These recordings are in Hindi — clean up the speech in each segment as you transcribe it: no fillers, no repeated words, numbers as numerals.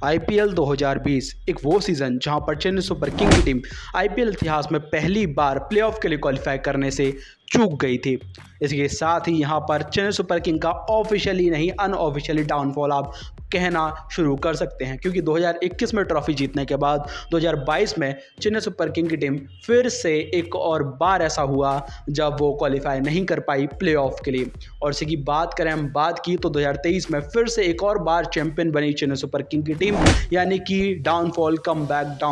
आईपीएल 2020 एक वो सीज़न जहां पर चेन्नई सुपर किंग की टीम आईपीएल इतिहास में पहली बार प्लेऑफ के लिए क्वालिफाई करने से चूक गई थी। इसके साथ ही यहां पर चेन्नई सुपर किंग का ऑफिशियली नहीं अनऑफिशियली डाउनफॉल आप कहना शुरू कर सकते हैं, क्योंकि 2021 में ट्रॉफी जीतने के बाद 2022 में चेन्नई सुपर किंग की टीम फिर से एक और बार ऐसा हुआ जब वो क्वालिफाई नहीं कर पाई प्लेऑफ के लिए। और इसी की बात करें हम बात की तो 2023 में फिर से एक और बार चैंपियन बनी चेन्नई सुपर किंग की टीम, यानी कि डाउनफॉल कम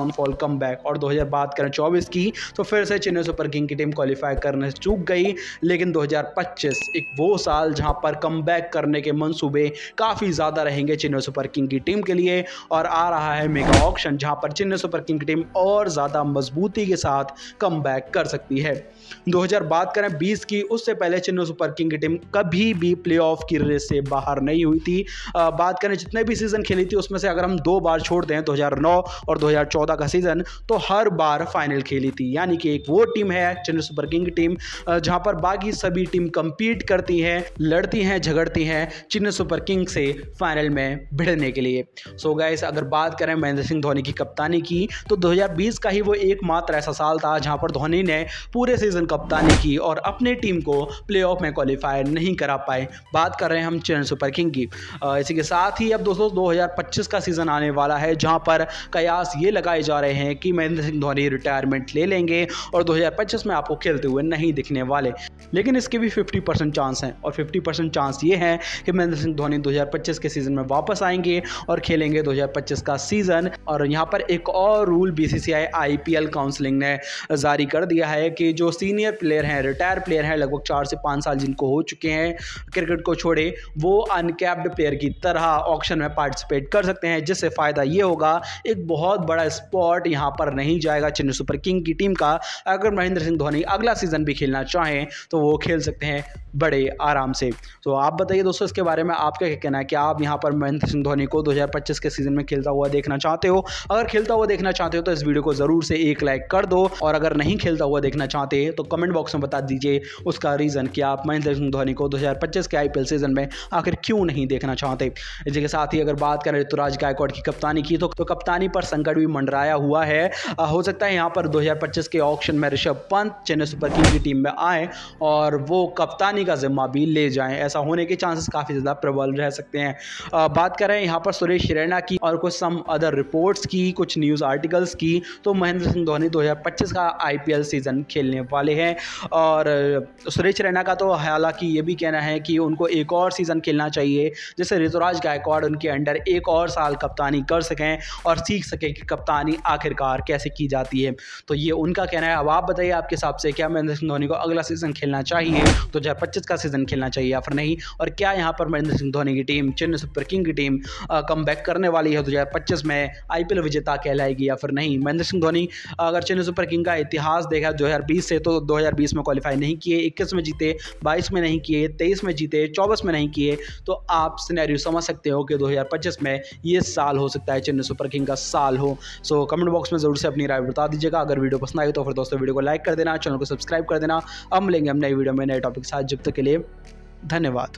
बैक। और 2000 बात करें 24 की तो फिर से चेन्नई सुपर किंग की टीम क्वालिफाई करने से चूक गई। लेकिन 2025 एक वो साल जहां पर कम करने के मंसूबे काफ़ी ज़्यादा रहेंगे चेन्नई सुपर किंग की टीम के लिए, और आ रहा है मेगा ऑक्शन जहां पर चेन्नई सुपर किंग की टीम और ज़्यादा मजबूती के साथ कम कर सकती है। 2000 बात करें 20 की, उससे पहले चेन्नई सुपर किंग की टीम कभी भी प्लेऑफ की रेस से बाहर नहीं हुई थी। बात करें जितने भी सीज़न खेली थी उसमें से अगर हम 2 बार छोड़ दें 2009 और 2014 का सीज़न, तो हर बार फाइनल खेली थी। यानी कि एक वो टीम है चेन्नई सुपर किंग की टीम जहां पर बाकी सभी टीम कंपीट करती हैं, लड़ती हैं, झगड़ती हैं चेन्नई सुपर किंग से फाइनल में भिड़ने के लिए। सो गाइस, अगर बात करें महेंद्र सिंह धोनी की कप्तानी की तो 2020 का ही वो एकमात्र ऐसा साल था जहां पर धोनी ने पूरे सीजन कप्तानी की और अपनी टीम को प्लेऑफ में क्वालिफाई नहीं करा पाए। बात कर रहे हैं हम चेन्नई सुपर किंग की। इसी के साथ ही अब दोस्तों 2025 का सीजन आने वाला है जहां पर कयास ये लगाए जा रहे हैं कि महेंद्र सिंह धोनी रिटायरमेंट ले लेंगे और 2025 में आपको खेलते हुए नहीं दिखने वाले। लेकिन इसके भी 50% चांस हैं, और 50% चांस ये है कि महेंद्र सिंह धोनी 2025 के सीजन में वापस आएंगे और खेलेंगे 2025 का सीजन। और यहाँ पर एक और रूल बीसीसीआई आईपीएल काउंसिलिंग ने जारी कर दिया है कि जो सीनियर प्लेयर हैं, रिटायर प्लेयर हैं, लगभग 4 से 5 साल जिनको हो चुके हैं क्रिकेट को छोड़े, वो अनकैप्ड प्लेयर की तरह ऑक्शन में पार्टिसिपेट कर सकते हैं। जिससे फ़ायदा ये होगा, एक बहुत बड़ा स्पॉट यहाँ पर नहीं जाएगा चेन्नई सुपर किंग की टीम का। अगर महेंद्र सिंह धोनी अगला सीजन भी खेलना चाहें तो वो खेल सकते हैं बड़े आराम से। तो आप बताइए दोस्तों इसके बारे में आपका क्या कहना है? कि आप यहाँ पर महेंद्र सिंह धोनी को 2025 के सीजन में खेलता हुआ देखना चाहते हो? अगर खेलता हुआ देखना चाहते हो तो इस वीडियो को ज़रूर से एक लाइक कर दो, और अगर नहीं खेलता हुआ देखना चाहते तो कमेंट बॉक्स में बता दीजिए उसका रीज़न कि आप महेंद्र सिंह धोनी को 2025 के आईपीएल सीजन में आखिर क्यों नहीं देखना चाहते। इसी के साथ ही अगर बात करें ऋतुराज गायकवाड़ की कप्तानी की तो कप्तानी पर संकट भी मंडराया हुआ है। हो सकता है यहाँ पर 2025 के ऑक्शन में ऋषभ पंत चेन्नई सुपर किंग की टीम में आए और वो कप्तानी का जिम्मा भी ले जाएं। ऐसा होने के चांसेस काफ़ी ज़्यादा प्रबल रह सकते हैं। बात करें यहाँ पर सुरेश रैना की और कुछ सम अदर रिपोर्ट्स की, कुछ न्यूज़ आर्टिकल्स की, तो महेंद्र सिंह धोनी 2025 का आईपीएल सीजन खेलने वाले हैं। और सुरेश रैना का तो हालांकि ये भी कहना है कि उनको एक और सीज़न खेलना चाहिए जिससे ऋतुराज गायकवाड़ उनके अंडर एक और साल कप्तानी कर सकें और सीख सकें कि कप्तानी आखिरकार कैसे की जाती है। तो ये उनका कहना है। अब आप बताइए आपके हिसाब से क्या महेंद्र सिंह धोनी को अगला सीजन खेलना चाहिए, 2025 का सीजन खेलना चाहिए या फिर नहीं? और क्या यहाँ पर महेंद्र सिंह धोनी की टीम, चेन्नई सुपर किंग की टीम कम करने वाली है 2025 में, आईपीएल विजेता कहलाएगी या फिर नहीं? महेंद्र सिंह धोनी अगर चेन्नई सुपर किंग का इतिहास देखा 2020 से, तो 2020 में क्वालिफाई नहीं किए, 21 में जीते, 22 में नहीं किए, 23 में जीते, 24 में नहीं किए। तो आप सिनेरियो समझ सकते हो कि 2025 में ये साल हो सकता है चेन्नई सुपर किंग का साल हो। सो कमेंट बॉक्स में ज़रूर से अपनी राय बता दीजिएगा। अगर वीडियो पसंद आई तो फिर दोस्तों वीडियो को लाइक कर देना, चैनल को सब्सक्राइब कर देना। अब मिलेंगे हम नई वीडियो में नए टॉपिक के साथ। जब तक के लिए धन्यवाद।